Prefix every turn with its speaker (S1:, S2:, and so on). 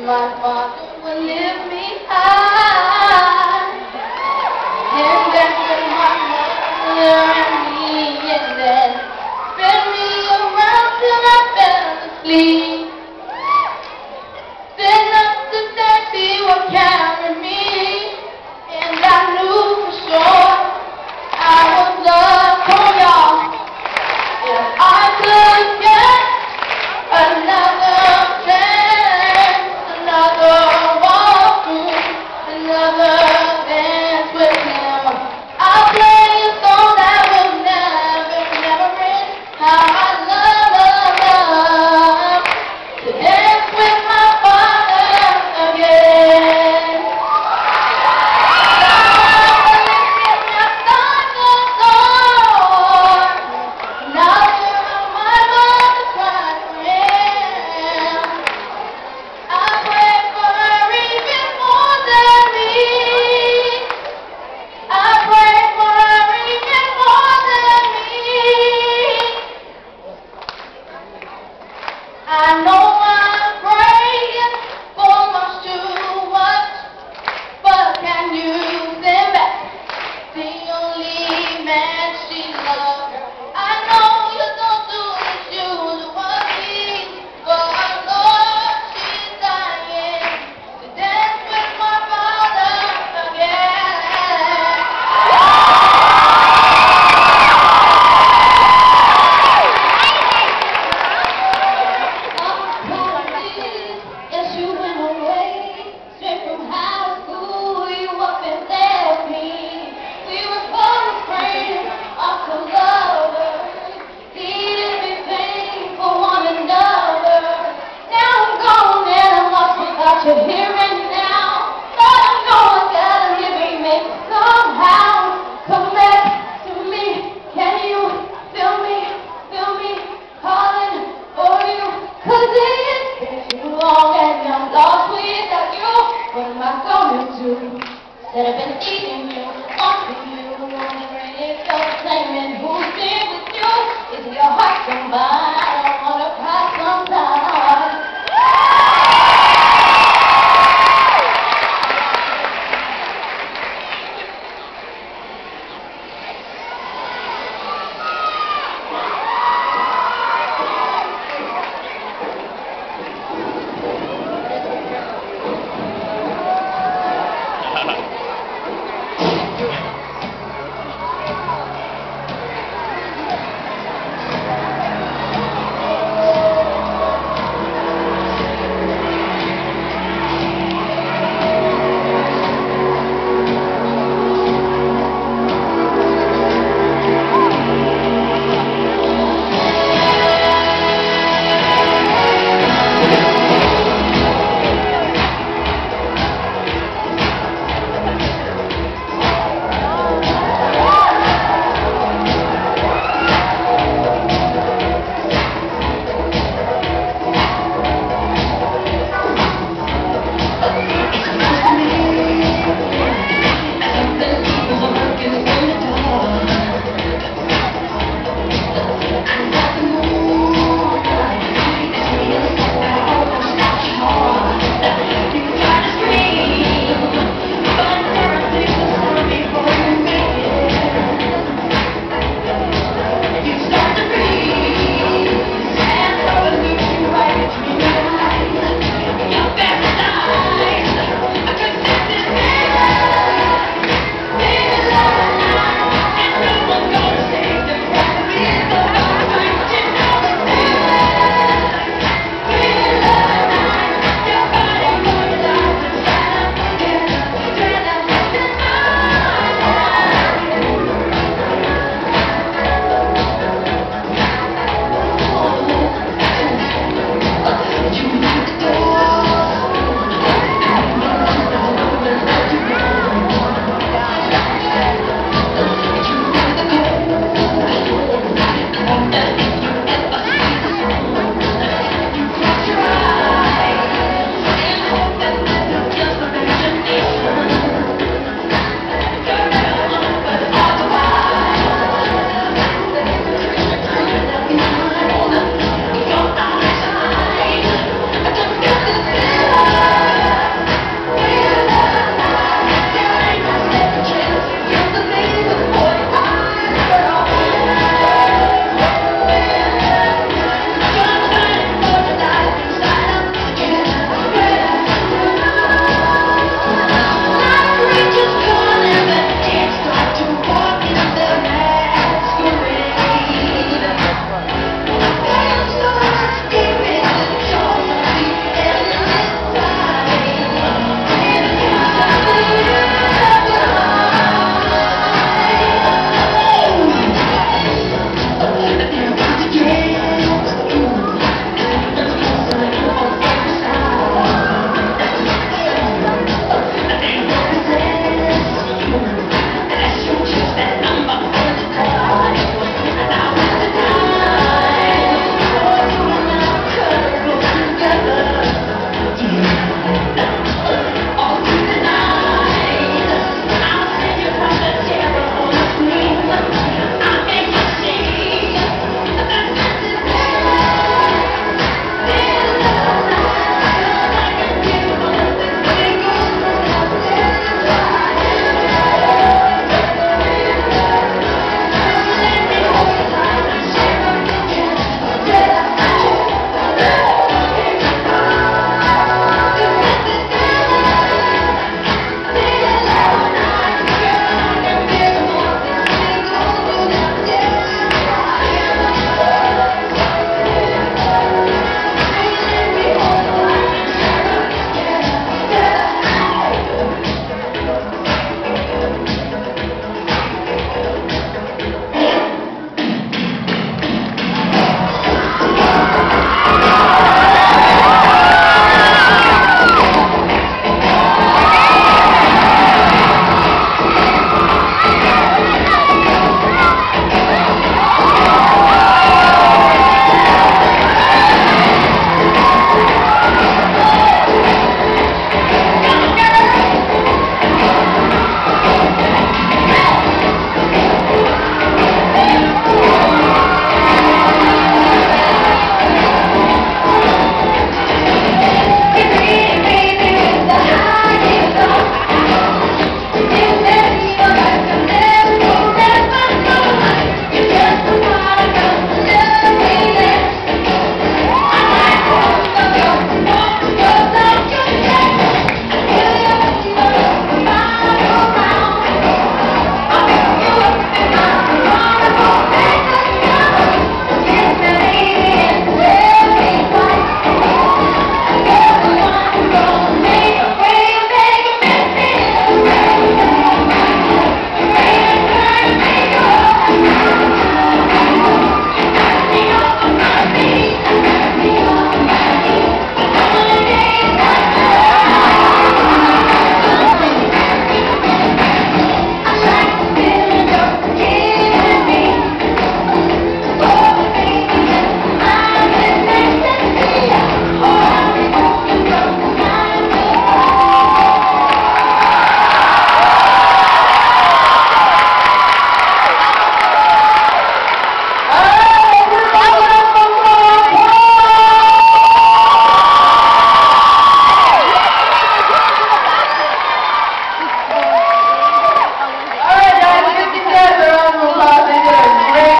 S1: My father will lift me high, and that's when my mother and me, and then spin me around till I fell asleep. Then up the daddy would carry me, and I knew for sure I was loved. Come on, y'all. If I could get another chance, another walkthrough, another dance with him, I'll play a song that will never, never end. How I love to dance with my father again. I know I'm praying for much too much, but can you send back the only man she loved? I know you don't do as usually, but Lord, she's dying to dance with my father again. Yes, you went away, straight from high school, you up and left me. We were both afraid of the lovers, needed to be paid for one another. Now I'm gone and I'm lost without you here and now. But I know I gotta live and make somehow. Come back to me, can you feel me calling for you? 'Cause it's been too long and I'm lost without you. What am I gonna do? That I've been eating you, wanting you, wondering if you're the same and who's been with you. Is your heart so mine?